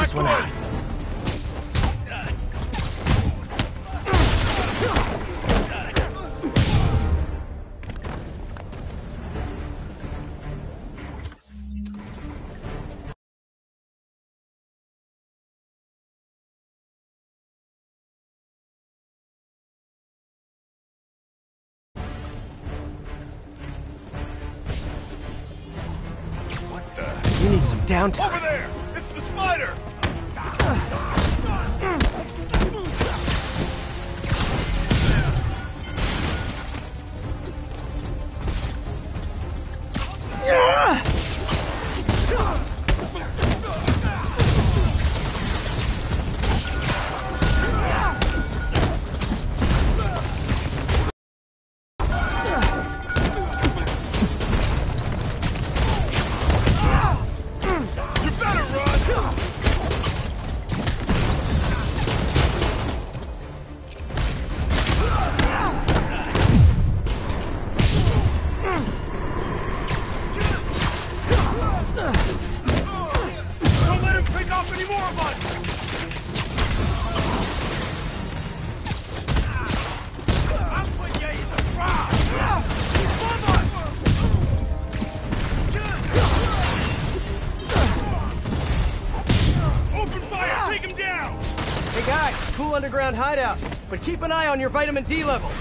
this one out. You need some downtime. Over there! It's the spider! Underground hideout, but keep an eye on your vitamin D levels.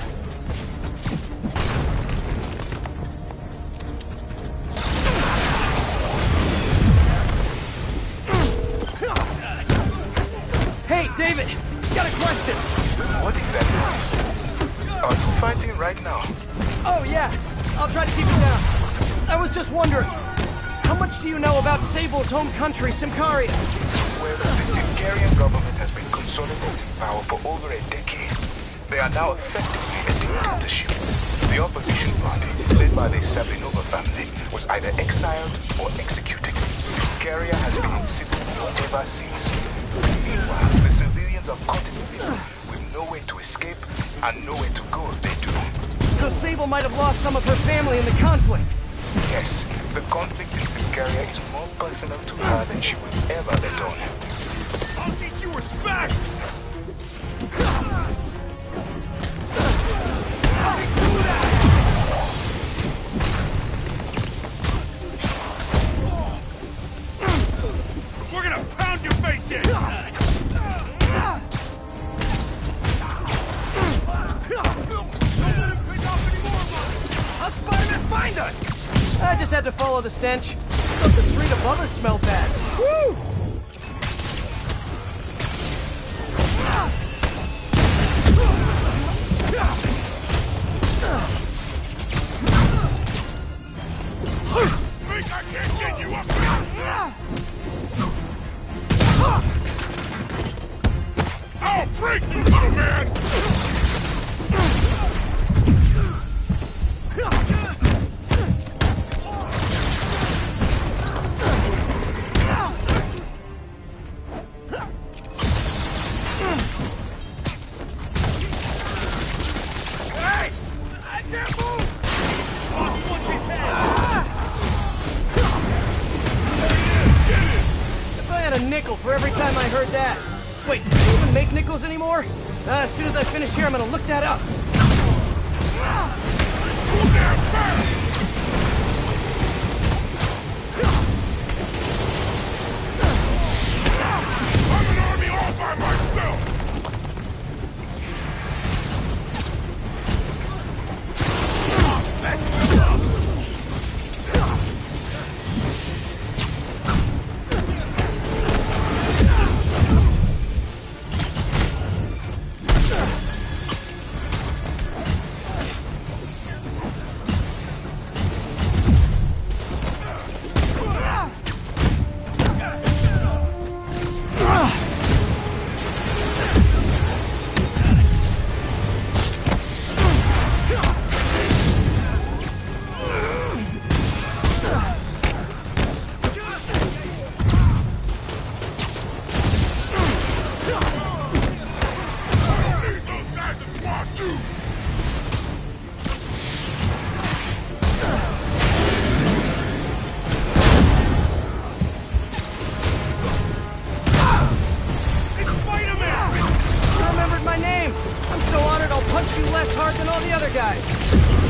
Hey, David, got a question. What is that noise? Are you fighting right now? Oh yeah, I'll try to keep it down. I was just wondering, how much do you know about Sable's home country, Symkaria? Well, the Symkarian government has been consolidating power for over a decade. They are now effectively a dictatorship. The opposition party, led by the Sabinova family, was either exiled or executed. Symkaria has been in civil war ever since. Meanwhile, the civilians are caught in the middle, with nowhere to escape and nowhere to go if they do. So Sable might have lost some of her family in the conflict? Yes, the conflict in Symkaria is more personal to her than she will ever let on. I'll teach you respect! We're gonna pound your face in! How'd Spider-Man find us? I just had to follow the stench. But the street above us smelled bad. Woo! Think I can't get you up here? I'll break you, little man! For every time I heard that. Wait, do you even make nickels anymore? As soon as I finish here, I'm gonna look that up. I'm an army all by myself! smart than all the other guys.